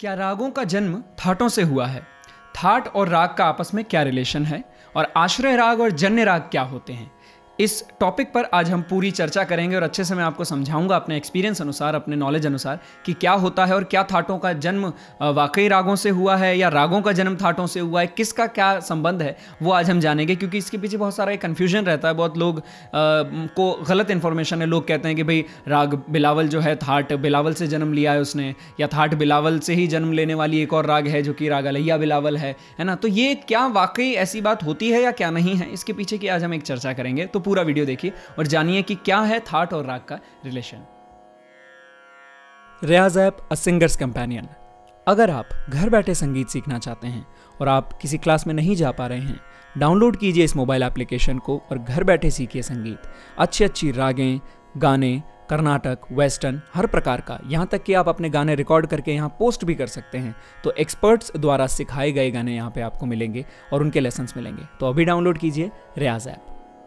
क्या रागों का जन्म थाटों से हुआ है? थाट और राग का आपस में क्या रिलेशन है और आश्रय राग और जन्य राग क्या होते हैं? इस टॉपिक पर आज हम पूरी चर्चा करेंगे और अच्छे से मैं आपको समझाऊंगा अपने एक्सपीरियंस अनुसार, अपने नॉलेज अनुसार कि क्या होता है और क्या थाटों का जन्म वाकई रागों से हुआ है या रागों का जन्म थाटों से हुआ है, किसका क्या संबंध है वो आज हम जानेंगे। क्योंकि इसके पीछे बहुत सारा एक कन्फ्यूजन रहता है, बहुत लोग को गलत इन्फॉर्मेशन है। लोग कहते हैं कि भाई राग बिलावल जो है थाट बिलावल से जन्म लिया है उसने, या थाट बिलावल से ही जन्म लेने वाली एक और राग है जो कि राग अलैया बिलावल है ना। तो ये क्या वाकई ऐसी बात होती है या क्या नहीं है, इसके पीछे की आज हम एक चर्चा करेंगे। तो पूरा वीडियो देखिए और जानिए कि क्या है थाट और राग का relation. Riyaz app a singer's companion. अगर आप घर बैठे संगीत सीखना चाहते हैं और आप किसी क्लास में नहीं जा पा रहे हैं, डाउनलोड कीजिए इस मोबाइल एप्लीकेशन को और घर बैठे सीखिए संगीत। अच्छी अच्छी रागें, गाने, कर्नाटक, वेस्टर्न, हर प्रकार का, यहाँ तक कि आप अपने गाने रिकॉर्ड करके यहाँ पोस्ट भी कर सकते हैं। तो एक्सपर्ट्स द्वारा सिखाए गए गाने यहाँ पे आपको मिलेंगे और उनके लेसन्स मिलेंगे। तो अभी डाउनलोड कीजिए रियाज ऐप।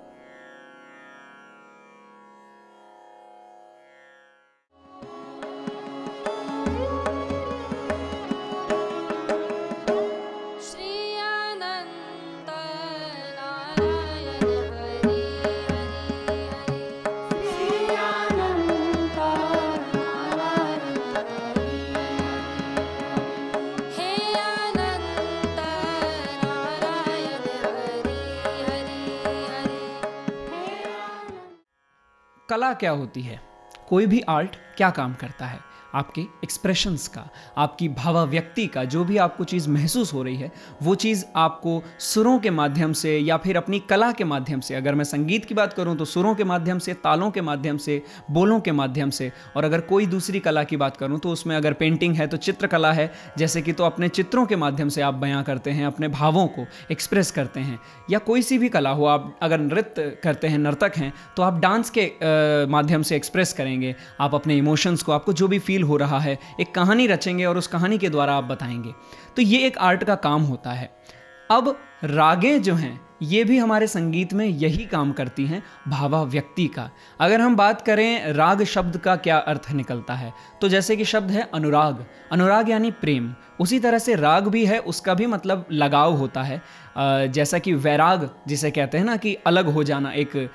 कला क्या होती है? कोई भी आर्ट क्या काम करता है? आपके एक्सप्रेशंस का, आपकी भावाव्यक्ति का, जो भी आपको चीज़ महसूस हो रही है वो चीज़ आपको सुरों के माध्यम से या फिर अपनी कला के माध्यम से, अगर मैं संगीत की बात करूं तो सुरों के माध्यम से, तालों के माध्यम से, बोलों के माध्यम से, और अगर कोई दूसरी कला की बात करूं तो उसमें अगर पेंटिंग है तो चित्रकला है जैसे कि, तो अपने चित्रों के माध्यम से आप बयां करते हैं, अपने भावों को एक्सप्रेस करते हैं। या कोई सी भी कला हो, आप अगर नृत्य करते हैं, नर्तक हैं, तो आप डांस के माध्यम से एक्सप्रेस करेंगे आप अपने इमोशंस को, आपको जो भी फील हो रहा है, एक कहानी रचेंगे और उस कहानी के द्वारा आप बताएंगे। तो ये एक आर्ट का काम होता है। अब रागें जो हैं ये भी हमारे संगीत में यही काम करती हैं, भावाव्यक्ति का। अगर हम बात करें राग शब्द का क्या अर्थ निकलता है, तो जैसे कि शब्द है अनुराग, अनुराग यानी प्रेम, उसी तरह से राग भी है, उसका भी मतलब लगाव होता है। जैसा कि वैराग जिसे कहते हैं ना, कि अलग हो जाना,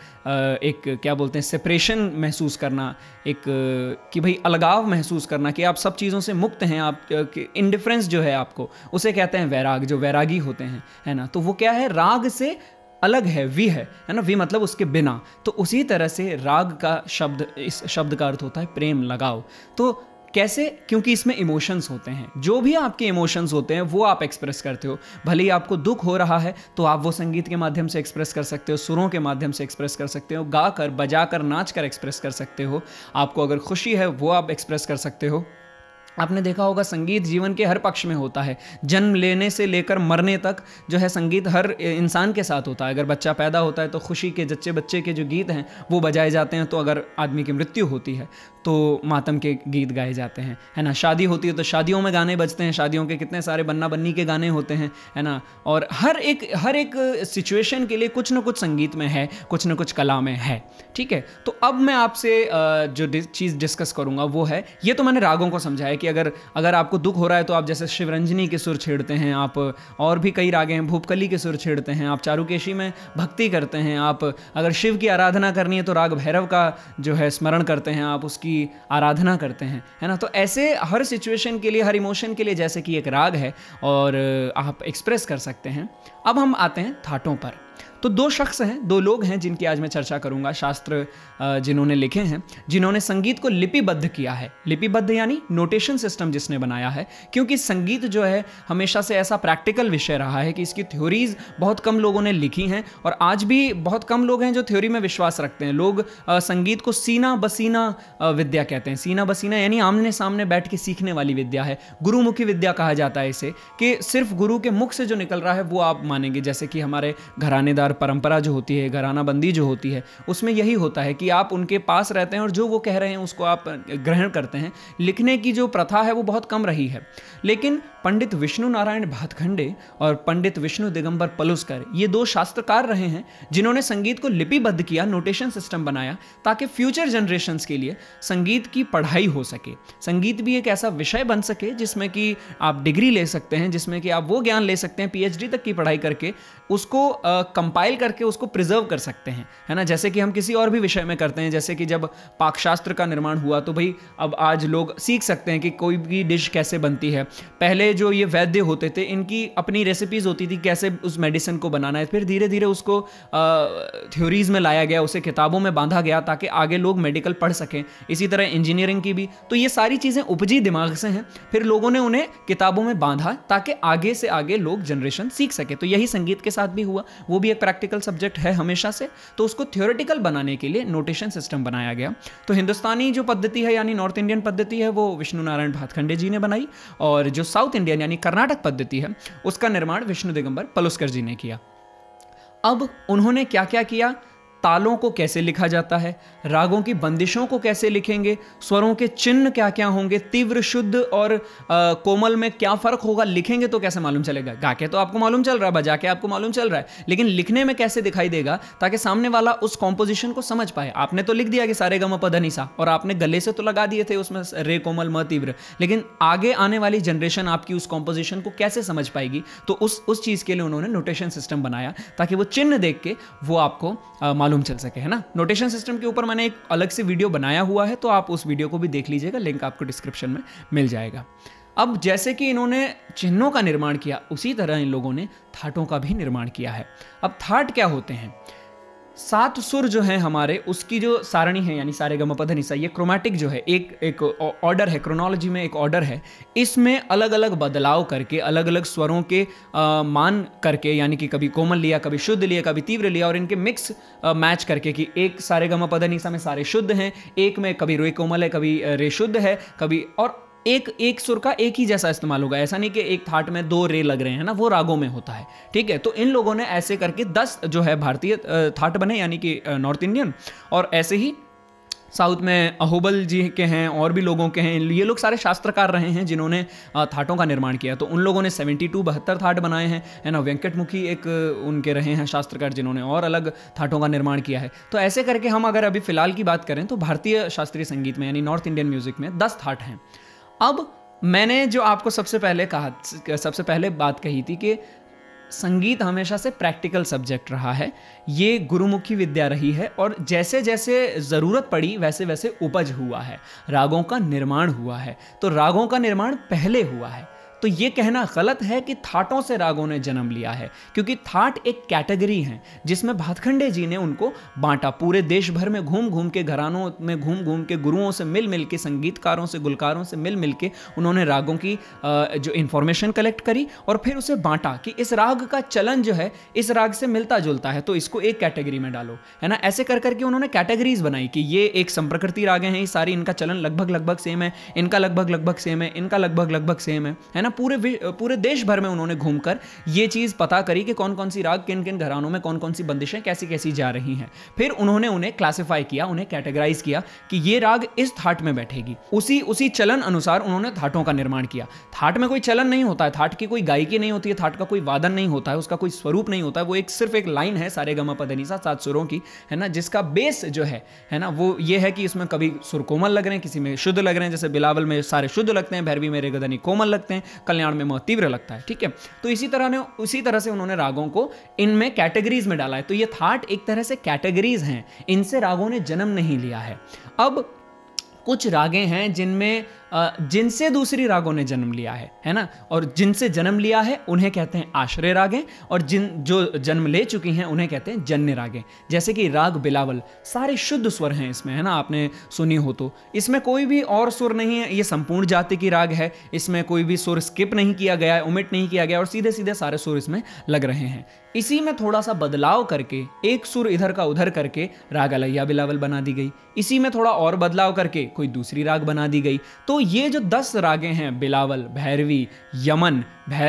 एक क्या बोलते हैं, सेपरेशन महसूस करना, एक कि भाई अलगाव महसूस करना, कि आप सब चीज़ों से मुक्त हैं, आप इंडिफरेंस जो है आपको, उसे कहते हैं वैराग, जो वैरागी होते हैं, है ना। तो वो क्या है, राग से अलग है, वी है ना, वी मतलब उसके बिना। तो उसी तरह से राग का शब्द, इस शब्द का अर्थ होता है प्रेम, लगाव। तो कैसे? क्योंकि इसमें इमोशंस होते हैं, जो भी आपके इमोशंस होते हैं वो आप एक्सप्रेस करते हो। भले ही आपको दुख हो रहा है तो आप वो संगीत के माध्यम से एक्सप्रेस कर सकते हो, सुरों के माध्यम से एक्सप्रेस कर सकते हो, गा कर, बजा कर, नाच कर एक्सप्रेस कर सकते हो। आपको अगर खुशी है वो आप एक्सप्रेस कर सकते हो। आपने देखा होगा संगीत जीवन के हर पक्ष में होता है, जन्म लेने से लेकर मरने तक जो है संगीत हर इंसान के साथ होता है। अगर बच्चा पैदा होता है तो खुशी के, जच्चे बच्चे के जो गीत हैं वो बजाए जाते हैं, तो अगर आदमी की मृत्यु होती है तो मातम के गीत गाए जाते हैं, है ना। शादी होती है तो शादियों में गाने बजते हैं, शादियों के कितने सारे बन्ना बन्नी के गाने होते हैं, है ना। और हर एक सिचुएशन के लिए कुछ ना कुछ संगीत में है, कुछ ना कुछ कला में है, ठीक है। तो अब मैं आपसे जो चीज़ डिस्कस करूँगा वो है, ये तो मैंने रागों को समझाया कि अगर आपको दुख हो रहा है तो आप जैसे शिवरंजनी के सुर छेड़ते हैं, आप और भी कई रागे हैं, भूपकली के सुर छेड़ते हैं, आप चारुकेशी में भक्ति करते हैं, आप अगर शिव की आराधना करनी है तो राग भैरव का जो है स्मरण करते हैं, आप उसकी आराधना करते हैं, है ना। तो ऐसे हर सिचुएशन के लिए, हर इमोशन के लिए जैसे कि एक राग है और आप एक्सप्रेस कर सकते हैं। अब हम आते हैं थाटों पर। तो दो शख्स हैं, दो लोग हैं जिनकी आज मैं चर्चा करूंगा, शास्त्र जिन्होंने लिखे हैं, जिन्होंने संगीत को लिपिबद्ध किया है। लिपिबद्ध यानी नोटेशन सिस्टम जिसने बनाया है, क्योंकि संगीत जो है हमेशा से ऐसा प्रैक्टिकल विषय रहा है कि इसकी थ्योरीज बहुत कम लोगों ने लिखी हैं और आज भी बहुत कम लोग हैं जो थ्योरी में विश्वास रखते हैं। लोग संगीत को सीना बसीना विद्या कहते हैं। सीना बसीना यानी आमने सामने बैठ के सीखने वाली विद्या है, गुरुमुखी विद्या कहा जाता है इसे, कि सिर्फ गुरु के मुख से जो निकल रहा है वो आप मानेंगे। जैसे कि हमारे घरानेदार अनुसार परंपरा जो होती है, घराना बंदी जो होती है, उसमें यही होता है कि आप उनके पास रहते हैं और जो वो कह रहे हैं उसको आप ग्रहण करते हैं। लिखने की जो प्रथा है वो बहुत कम रही है। लेकिन पंडित विष्णु नारायण भातखंडे और पंडित विष्णु दिगंबर पलुस्कर, ये दो शास्त्रकार रहे हैं जिन्होंने संगीत को लिपिबद्ध किया, नोटेशन सिस्टम बनाया, ताकि फ्यूचर जनरेशन्स के लिए संगीत की पढ़ाई हो सके। संगीत भी एक ऐसा विषय बन सके जिसमें कि आप डिग्री ले सकते हैं, जिसमें कि आप वो ज्ञान ले सकते हैं, पीएचडी तक की पढ़ाई करके उसको कंपाइल करके उसको प्रिजर्व कर सकते हैं, है ना। जैसे कि हम किसी और भी विषय में करते हैं, जैसे कि जब पाकशास्त्र का निर्माण हुआ तो भाई अब आज लोग सीख सकते हैं कि कोई भी डिश कैसे बनती है। पहले जो ये वैद्य होते थे, इनकी अपनी रेसिपीज होती थी कैसे उस मेडिसिन को बनाना है। फिर धीरे धीरे उसको थ्योरीज में लाया गया, उसे किताबों में बांधा गया ताकि आगे लोग मेडिकल पढ़ सकें। इसी तरह इंजीनियरिंग की भी। तो ये सारी चीज़ें उपजी दिमाग से हैं, फिर लोगों ने उन्हें किताबों में बांधा ताकि आगे से आगे लोग जनरेशन सीख सके। तो यही संगीत के साथ भी हुआ। वो भी एक प्रैक्टिकल सब्जेक्ट है हमेशा से, तो उसको थ्योरेटिकल बनाने के लिए नोटेशन सिस्टम बनाया गया। तो हिंदुस्तानी जो पद्धति है यानी नॉर्थ इंडियन पद्धति है वो विष्णु नारायण भातखंडे जी ने बनाई, और जो साउथ इंडियन यानी कर्नाटक पद्धति है उसका निर्माण विष्णु दिगंबर पलुस्कर जी ने किया। अब उन्होंने क्या क्या किया, तालों को कैसे लिखा जाता है, रागों की बंदिशों को कैसे लिखेंगे, स्वरों के चिन्ह क्या क्या होंगे, तीव्र शुद्ध और कोमल में क्या फर्क होगा, लिखेंगे तो कैसे मालूम चलेगा। गा के तो आपको मालूम चल रहा है, बजा के आपको मालूम चल रहा है, लेकिन लिखने में कैसे दिखाई देगा ताकि सामने वाला उस कॉम्पोजिशन को समझ पाए। आपने तो लिख दिया कि सारे गम पध नि सा, और आपने गले से तो लगा दिए थे उसमें रे कोमल म तीव्र, लेकिन आगे आने वाली जनरेशन आपकी उस कॉम्पोजिशन को कैसे समझ पाएगी। तो उस चीज़ के लिए उन्होंने नोटेशन सिस्टम बनाया ताकि वो चिन्ह देख के वो आपको मालूम चल सके, है ना। नोटेशन सिस्टम के ऊपर मैंने एक अलग से वीडियो बनाया हुआ है, तो आप उस वीडियो को भी देख लीजिएगा, लिंक आपको डिस्क्रिप्शन में मिल जाएगा। अब जैसे कि इन्होंने चिन्हों का निर्माण किया, उसी तरह इन लोगों ने थाटों का भी निर्माण किया है। अब थाट क्या होते हैं, 7 सुर जो हैं हमारे, उसकी जो सारणी है यानी सारे गम पध नि सा, ये क्रोमैटिक जो है एक ऑर्डर है, क्रोनोलॉजी में एक ऑर्डर है। इसमें अलग अलग बदलाव करके, अलग अलग स्वरों के मान करके, यानी कि कभी कोमल लिया, कभी शुद्ध लिया, कभी तीव्र लिया, और इनके मिक्स मैच करके कि एक सारे गम पध नि सा में सारे शुद्ध हैं, एक में कभी रे कोमल है, कभी रे शुद्ध है, कभी और एक सुर का एक ही जैसा इस्तेमाल होगा। ऐसा नहीं कि एक थाट में 2 रे लग रहे हैं ना, वो रागों में होता है, ठीक है। तो इन लोगों ने ऐसे करके 10 जो है भारतीय थाट बने, यानी कि नॉर्थ इंडियन, और ऐसे ही साउथ में अहोबल जी के हैं, और भी लोगों के हैं। ये लोग सारे शास्त्रकार रहे हैं जिन्होंने थाटों का निर्माण किया। तो उन लोगों ने 72 थाट बनाए हैं, है ना। वेंकटमुखी एक उनके रहे हैं शास्त्रकार जिन्होंने और अलग थाटों का निर्माण किया है। तो ऐसे करके हम अगर अभी फिलहाल की बात करें तो भारतीय शास्त्रीय संगीत में यानी नॉर्थ इंडियन म्यूजिक में 10 थाट हैं। अब मैंने जो आपको सबसे पहले बात कही थी कि संगीत हमेशा से प्रैक्टिकल सब्जेक्ट रहा है, ये गुरुमुखी विद्या रही है, और जैसे जैसे ज़रूरत पड़ी वैसे वैसे उपज हुआ है, रागों का निर्माण हुआ है। तो रागों का निर्माण पहले हुआ है। तो ये कहना गलत है कि थाटों से रागों ने जन्म लिया है, क्योंकि थाट एक कैटेगरी है जिसमें भातखंडे जी ने उनको बांटा। पूरे देश भर में घूम घूम के, घरानों में घूम घूम के, गुरुओं से मिल मिल के, संगीतकारों से, गुलकारों से मिल मिल के उन्होंने रागों की जो इंफॉर्मेशन कलेक्ट करी और फिर उसे बांटा कि इस राग का चलन जो है इस राग से मिलता जुलता है, तो इसको एक कैटेगरी में डालो, है ना। ऐसे कर करके उन्होंने कैटेगरीज बनाई कि ये एक संप्रकृति रागें हैं, ये सारी, इनका चलन लगभग सेम है, इनका लगभग सेम है, इनका लगभग सेम है ना। पूरे देश भर में उन्होंने घूमकर ये चीज पता करी कि कौन कौन सी राग किन किन घरानों में कौन कौन सी बंदिशें कैसी कैसी जा रही हैं। फिर उन्होंने उन्हें क्लासिफाई किया, उन्हें कैटेगराइज किया कि ये राग इस थाट में बैठेगी। उसी चलन अनुसार उन्होंने थाटों का निर्माण किया। थाट में कोई चलन नहीं होता है, थाट की कोई गायकी नहीं होती है, थाट का कोई वादन नहीं होता है, उसका कोई स्वरूप नहीं होता है, वो सिर्फ एक लाइन है सारे गमा पध नि सा 7 सुरों की, है ना, जिसका बेस जो है ना, वो ये है कि इसमें कभी सुर कोमल लग रहे हैं, किसी में शुद्ध लग रहे हैं, जैसे बिलावल में सारे शुद्ध लगते हैं, भैरवी में रे गदनी कोमल लगते हैं, कल्याण में तीव्र लगता है, ठीक है। तो इसी तरह से उन्होंने रागों को इनमें कैटेगरीज में डाला है। तो ये थाट एक तरह से कैटेगरीज हैं, इनसे रागों ने जन्म नहीं लिया है। अब कुछ रागें हैं जिनसे दूसरी रागों ने जन्म लिया है ना, और जिनसे जन्म लिया है उन्हें कहते हैं आश्रय रागें, और जो जन्म ले चुकी हैं उन्हें कहते हैं जन्य रागें। जैसे कि राग बिलावल, सारे शुद्ध स्वर हैं इसमें, है ना, आपने सुनी हो तो। इसमें कोई भी और सुर नहीं है, ये संपूर्ण जाति की राग है, इसमें कोई भी सुर स्किप नहीं किया गया है, ओमिट नहीं किया गया, और सीधे सीधे सारे सुर इसमें लग रहे हैं। इसी में थोड़ा सा बदलाव करके एक सुर इधर का उधर करके राग अलैया बिलावल बना दी गई, इसी में थोड़ा और बदलाव करके कोई दूसरी राग बना दी गई। तो ये जो 10 रागें हैं, बिलावल, भैरवी, यमन, भैरव,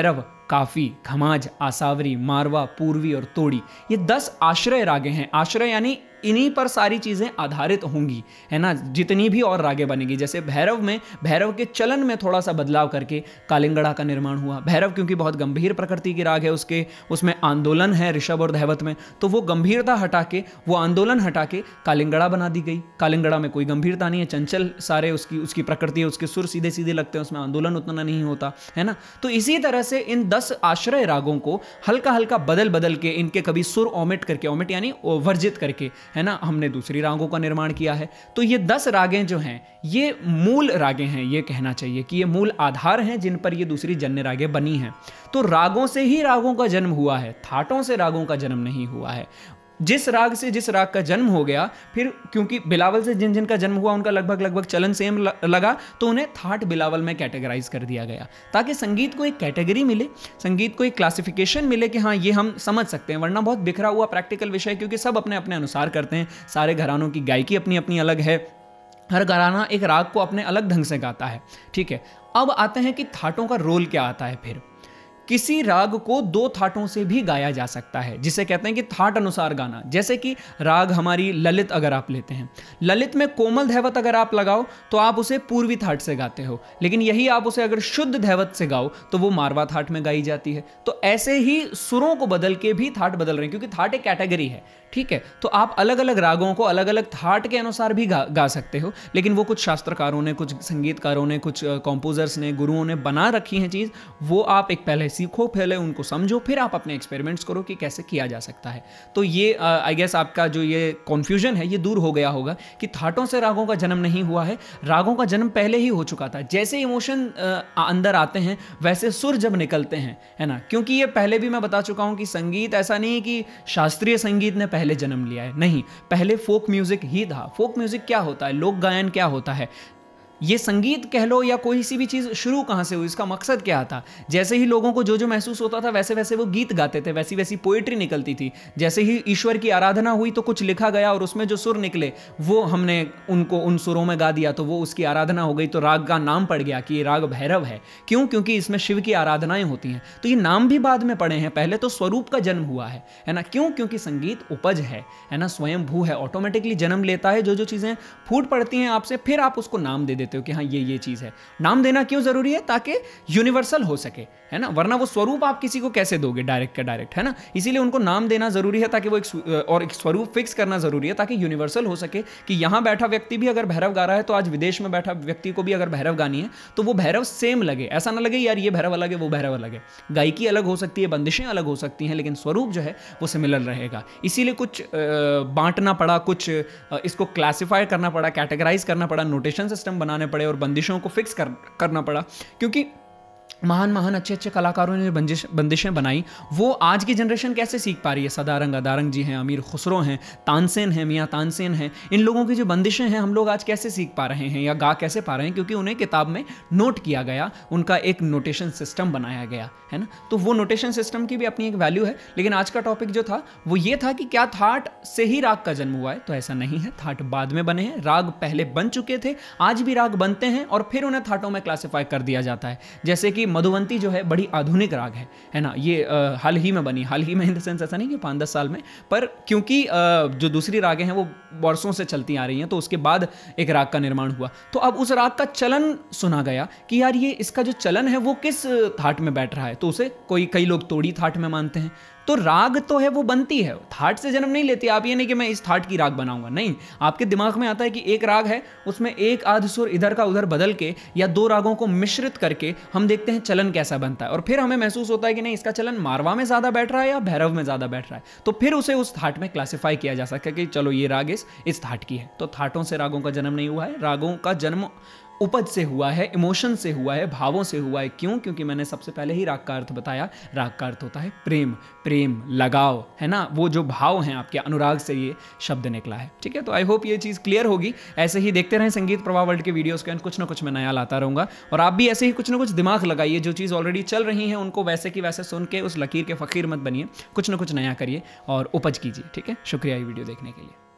काफी, खमाज, आसावरी, मारवा, पूर्वी और तोड़ी, ये 10 आश्रय रागे हैं। आश्रय यानी इन्हीं पर सारी चीज़ें आधारित होंगी, है ना, जितनी भी और रागें बनेगी। जैसे भैरव में, भैरव के चलन में थोड़ा सा बदलाव करके कालिंगड़ा का निर्माण हुआ। भैरव क्योंकि बहुत गंभीर प्रकृति की राग है, उसमें आंदोलन है ऋषभ और धैवत में, तो वो गंभीरता हटा के, वो आंदोलन हटा के कालिंगड़ा बना दी गई। कालिंगड़ा में कोई गंभीरता नहीं है, चंचल सारे उसकी प्रकृति है, उसके सुर सीधे सीधे लगते हैं, उसमें आंदोलन उतना नहीं होता, है ना। तो इसी तरह से इन 10 आश्रय रागों को हल्का हल्का बदल बदल के, इनके कभी सुर ओमिट करके, ओमिट यानी वर्जित करके, है ना, हमने दूसरी रागों का निर्माण किया है। तो ये 10 रागें जो हैं ये मूल रागें हैं, ये कहना चाहिए कि ये मूल आधार हैं जिन पर ये दूसरी जन्य रागें बनी हैं। तो रागों से ही रागों का जन्म हुआ है, थाटों से रागों का जन्म नहीं हुआ है। जिस राग से जिस राग का जन्म हो गया, फिर क्योंकि बिलावल से जिन जिन का जन्म हुआ उनका लगभग लगभग चलन सेम लगा, तो उन्हें थाट बिलावल में कैटेगराइज कर दिया गया, ताकि संगीत को एक कैटेगरी मिले, संगीत को एक क्लासिफिकेशन मिले कि हाँ ये हम समझ सकते हैं। वरना बहुत बिखरा हुआ प्रैक्टिकल विषय, क्योंकि सब अपने अपने अनुसार करते हैं, सारे घरानों की गायकी अपनी अपनी अलग है, हर घराना एक राग को अपने अलग ढंग से गाता है, ठीक है। अब आते हैं कि थाटों का रोल क्या आता है। फिर किसी राग को 2 थाटों से भी गाया जा सकता है, जिसे कहते हैं कि थाट अनुसार गाना। जैसे कि राग हमारी ललित अगर आप लेते हैं, ललित में कोमल धैवत अगर आप लगाओ तो आप उसे पूर्वी थाट से गाते हो, लेकिन यही आप उसे अगर शुद्ध धैवत से गाओ तो वो मारवा थाट में गाई जाती है। तो ऐसे ही सुरों को बदल के भी थाट बदल रहे हैं, क्योंकि थाट एक कैटेगरी है, ठीक है। तो आप अलग अलग रागों को अलग अलग थाट के अनुसार भी गा सकते हो, लेकिन वो कुछ शास्त्रकारों ने, कुछ संगीतकारों ने, कुछ कंपोजर्स ने, गुरुओं ने बना रखी हैं चीज़, वो आप एक पहले सीखो, पहले उनको समझो, फिर आप अपने एक्सपेरिमेंट्स करो कि कैसे किया जा सकता है। तो ये आई गेस आपका जो ये कॉन्फ्यूजन है ये दूर हो गया होगा कि थाटों से रागों का जन्म नहीं हुआ है, रागों का जन्म पहले ही हो चुका था। जैसे इमोशन अंदर आते हैं वैसे सुर जब निकलते हैं, है ना, क्योंकि ये पहले भी मैं बता चुका हूं कि संगीत ऐसा नहीं है कि शास्त्रीय संगीत ने पहले जन्म लिया है, नहीं, पहले फोक म्यूजिक ही था। फोक म्यूजिक क्या होता है, लोक गायन क्या होता है, ये संगीत कह लो या कोई सी भी चीज़ शुरू कहाँ से हुई, इसका मकसद क्या था। जैसे ही लोगों को जो जो महसूस होता था वैसे वैसे वो गीत गाते थे, वैसी वैसी पोएट्री निकलती थी। जैसे ही ईश्वर की आराधना हुई तो कुछ लिखा गया और उसमें जो सुर निकले वो हमने उनको उन सुरों में गा दिया, तो वो उसकी आराधना हो गई। तो राग का नाम पड़ गया कि ये राग भैरव है। क्यों? क्योंकि इसमें शिव की आराधनाएं होती हैं। तो ये नाम भी बाद में पड़े हैं, पहले तो स्वरूप का जन्म हुआ है ना। क्यों? क्योंकि संगीत उपज है ना, स्वयं भू है, ऑटोमेटिकली जन्म लेता है। जो चीज़ें फूट पड़ती हैं आपसे, फिर आप उसको नाम दे देते हो कि हाँ ये चीज़ है। नाम देना क्यों जरूरी है? ताकि यूनिवर्सल हो सके, है ना, वरना वो स्वरूप आप किसी को कैसे दोगे डायरेक्ट का डायरेक्ट, है ना। इसीलिए उनको नाम देना जरूरी है, ताकि वो एक स्वरूप फिक्स करना जरूरी है, ताकि यूनिवर्सल हो सके कि यहां बैठा व्यक्ति भी अगर भैरव गा रहा है तो आज विदेश में बैठा व्यक्ति को भी अगर भैरव गानी है तो वो भैरव सेम लगे, ऐसा ना लगे यार ये भैरव अलग है वो भैरव अलग है। गायकी अलग हो सकती है, बंदिशें अलग हो सकती हैं, लेकिन स्वरूप जो है वो सिमिलर रहेगा। इसीलिए कुछ बांटना पड़ा, कुछ इसको क्लासिफाई करना पड़ा, कैटेगराइज करना पड़ा, नोटेशन सिस्टम बनाने पड़े और बंदिशों को फिक्स करना पड़ा, क्योंकि महान महान अच्छे अच्छे कलाकारों ने बंदिशें बनाई, वो आज की जनरेशन कैसे सीख पा रही है। सदारंग अदारंग जी हैं, अमीर खुसरो हैं, तानसेन हैं, मियाँ तानसेन हैं, इन लोगों की जो बंदिशें हैं हम लोग आज कैसे सीख पा रहे हैं या गा कैसे पा रहे हैं? क्योंकि उन्हें किताब में नोट किया गया, उनका एक नोटेशन सिस्टम बनाया गया, है ना। तो वो नोटेशन सिस्टम की भी अपनी एक वैल्यू है। लेकिन आज का टॉपिक जो था वो ये था कि क्या थाट से ही राग का जन्म हुआ है? तो ऐसा नहीं है, थाट बाद में बने हैं, राग पहले बन चुके थे, आज भी राग बनते हैं और फिर उन्हें थाटों में क्लासिफाई कर दिया जाता है। जैसे कि मधुवंती जो है बड़ी आधुनिक राग है ना। ये हाल ही में बनी, हाल ही में इन द सेंस ऐसा नहीं कि 5-10 साल में, पर क्योंकि जो दूसरी रागें हैं वो वर्षों से चलती आ रही हैं, तो उसके बाद एक राग का निर्माण हुआ। तो अब उस राग का चलन सुना गया कि यार ये इसका जो चलन है वो किस थाट में बैठ रहा है, तो उसे कई लोग तोड़ी थाट में मानते हैं। तो राग तो है वो बनती है, थाट से जन्म नहीं लेती। आप ये नहीं कि मैं इस थाट की राग बनाऊंगा, नहीं, आपके दिमाग में आता है कि एक राग है, उसमें एक आध सुर इधर का उधर बदल के या 2 रागों को मिश्रित करके हम देखते हैं चलन कैसा बनता है, और फिर हमें महसूस होता है कि नहीं इसका चलन मारवा में ज्यादा बैठ रहा है या भैरव में ज्यादा बैठ रहा है, तो फिर उसे उस थाट में क्लासिफाई किया जा सकता है कि चलो ये राग इस थाट की है। तो थाटों से रागों का जन्म नहीं हुआ है, रागों का जन्म उपज से हुआ है, इमोशन से हुआ है, भावों से हुआ है। क्यों? क्योंकि मैंने सबसे पहले ही राग का अर्थ बताया, राग का अर्थ होता है प्रेम, लगाव, है ना। वो जो भाव हैं आपके, अनुराग से ये शब्द निकला है, ठीक है। तो आई होप ये चीज़ क्लियर होगी। ऐसे ही देखते रहें संगीत प्रवाह वर्ल्ड के वीडियोस के, कुछ ना कुछ मैं नया लाता रहूँगा, और आप भी ऐसे ही कुछ ना कुछ दिमाग लगाइए। जो चीज़ ऑलरेडी चल रही है उनको वैसे की वैसे सुन के उस लकीर के फ़कीर मत बनिए, कुछ ना कुछ नया करिए और उपज कीजिए, ठीक है। शुक्रिया ये वीडियो देखने के लिए।